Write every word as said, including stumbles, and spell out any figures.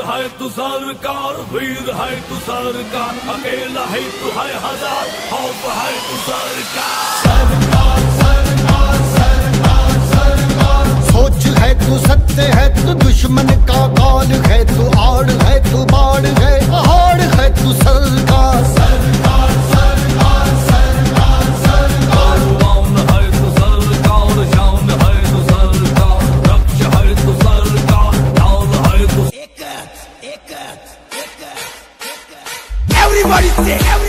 है तू सरकार, वीर है तू सरकार, अकेला है तू है हजार, खौफ है तू सरकार। सरकार सरकार सरकार सरकार, सोच है तू सत्य है तू दुश्मन का काल है तू आड़ है तू बाढ़ है पहाड़ है तू सरकार। सरकार सरकार सरकार सरकार, मान है तू सरकार, शान है तू सरकार, रक्ष है तू सरकार, ढाल है तू। Everybody say